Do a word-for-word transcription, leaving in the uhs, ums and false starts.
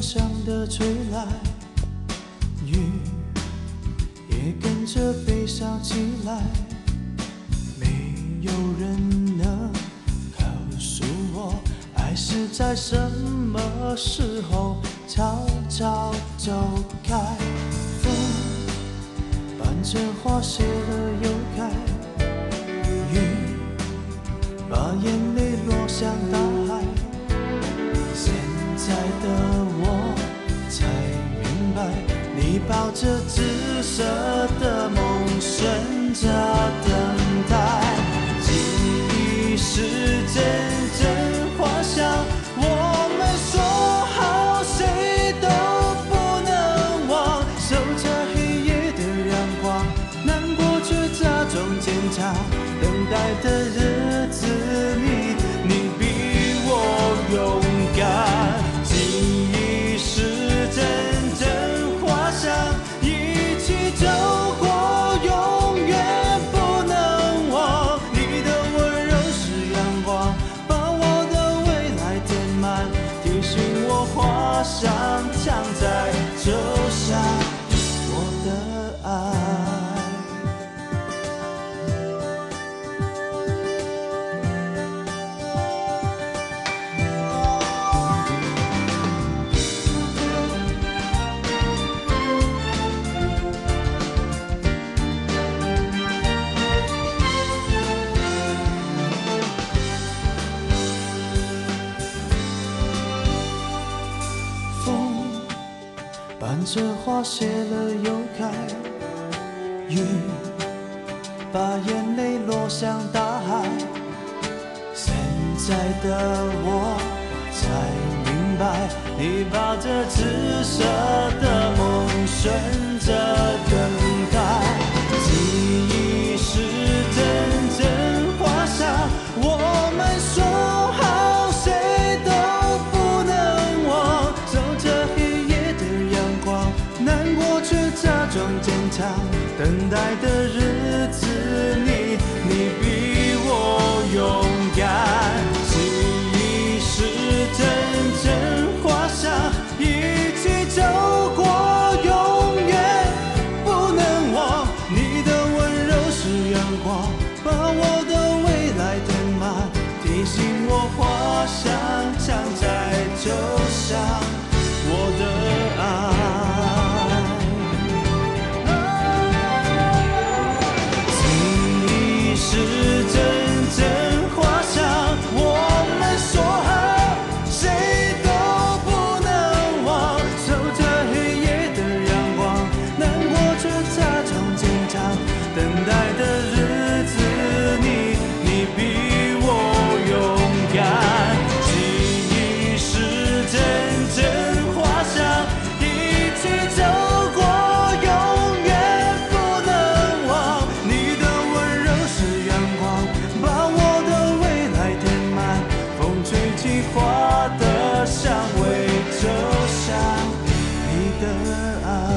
响的吹来，雨也跟着悲伤起来。没有人能告诉我，爱是在什么时候悄悄走开。风伴着花谢了又开，雨把眼泪落向大海。现在的我才明白，你抱着紫色的梦，顺着等待。记忆是阵阵花香，我们说好谁都不能忘。守着黑夜的阳光，难过却假装坚强。等待的日子里，你比我勇敢。记忆是阵阵花香，一起走过，永远不能忘。你的温柔是阳光，把我的未来填满，提醒我花香常在，就像我的爱。伴着花谢了又开，雨把眼泪落向大海。现在的我才明白，你抱着紫色的梦，顺着等待。记忆是阵阵花香，我们说好谁都不能忘。守着黑夜的阳光，难过却假装坚强。等待的日子里，你比我勇敢。记忆是阵阵花香，一起走过，永远不能忘。你的温柔是阳光，把我的未来填满，提醒我花香常在，就像我的爱。是阵阵花香，我们说好谁都不能忘。守着黑夜的阳光，难过却假装坚强。等待的日子里，你比我勇敢。记忆是阵阵花香，一起走过，永远不能忘。你的温柔是阳光，把我的未来填满，风吹起花的香味，就像你的爱。